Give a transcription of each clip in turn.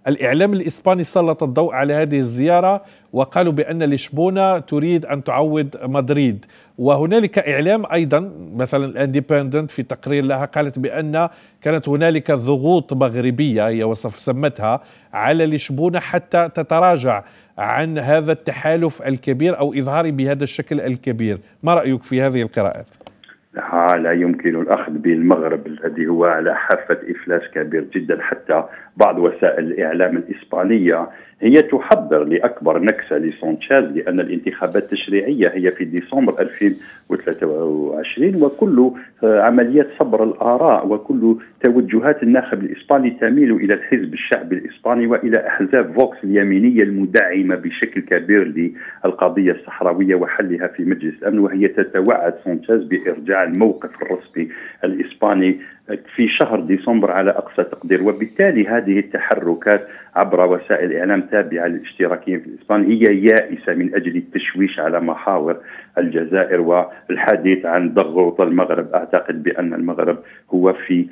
الإعلام الإسباني سلط الضوء على هذه الزيارة وقالوا بأن لشبونة تريد أن تعوض مدريد. وهنالك إعلام أيضا مثلا الانديبندنت في تقرير لها قالت بأن كانت هنالك ضغوط مغربية هي وصف سمتها على لشبونة حتى تتراجع عن هذا التحالف الكبير أو إظهاره بهذا الشكل الكبير. ما رأيك في هذه القراءات؟ لا يمكن الأخذ بالمغرب الذي هو على حافة إفلاس كبير جدا. حتى بعض وسائل الإعلام الإسبانية هي تحضر لأكبر نكسة لسانشيز، لأن الانتخابات التشريعية هي في ديسمبر 2023، وكل عمليات صبر الآراء وكل توجهات الناخب الإسباني تميل إلى الحزب الشعبي الإسباني وإلى أحزاب فوكس اليمينية المدعمة بشكل كبير للقضية الصحراوية وحلها في مجلس الأمن، وهي تتوعد سانشيز بإرجاع الموقف الرسمي الإسباني في شهر ديسمبر على أقصى تقدير. وبالتالي هذه التحركات عبر وسائل الإعلام تابعة للاشتراكيين في الإسبان هي يائسة من أجل التشويش على محاور الجزائر والحديث عن ضغوط المغرب. أعتقد بأن المغرب هو في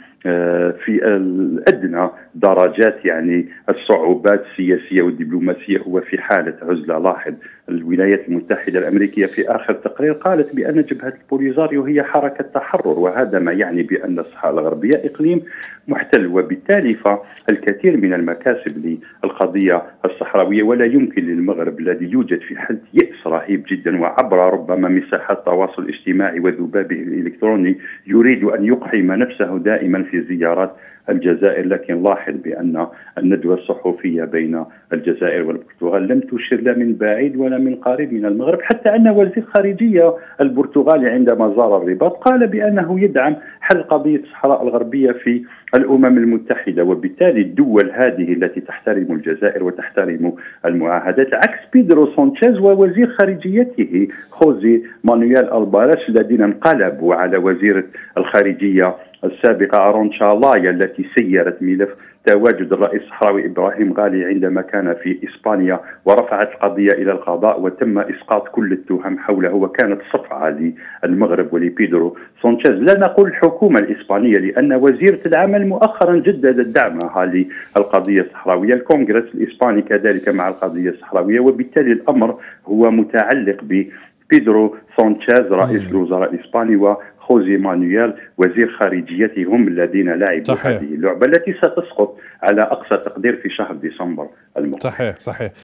الأدنى درجات يعني الصعوبات السياسية والدبلوماسية، هو في حالة عزلة. لاحظ الولايات المتحدة الأمريكية في آخر تقرير قالت بأن جبهة البوليزاريو هي حركة تحرر، وهذا ما يعني بأن الصحراء الغربية إقليم محتل. وبالتالي فالكثير من المكاسب للقضية الصحراوية، ولا يمكن للمغرب الذي يوجد في حالة يأس رهيب جدا وعبر ربما مساحات التواصل الاجتماعي وذبابه الإلكتروني يريد أن يقحم نفسه دائما في زيارات الجزائر. لكن لاحظ بأن الندوة الصحفية بين الجزائر والبرتغال لم تشر لا من بعيد ولا من قريب من المغرب، حتى أن وزير خارجية البرتغالي عندما زار الرباط قال بأنه يدعم حل قضية الصحراء الغربية في الأمم المتحدة. وبالتالي الدول هذه التي تحترم الجزائر وتحترم المعاهدات عكس بيدرو سانشيز ووزير خارجيته خوزي مانويل ألباريش الذين انقلبوا على وزيرة الخارجية السابقة أرون شالايا التي سيرت ملف تواجد الرئيس الصحراوي إبراهيم غالي عندما كان في إسبانيا، ورفعت القضية إلى القضاء وتم إسقاط كل التهم حوله، وكانت صفعة للمغرب ولبيدرو سانشيز. لا نقول الحكومة الإسبانية، لأن وزيرة العمل مؤخرا جددت دعمها للقضية الصحراوية، الكونغرس الإسباني كذلك مع القضية الصحراوية. وبالتالي الأمر هو متعلق ببيدرو سانشيز رئيس الوزراء الإسباني وخوزي مانويل وزير خارجيته، هم الذين لعبوا هذه اللعبة التي ستسقط على أقصى تقدير في شهر ديسمبر المقبل. صحيح.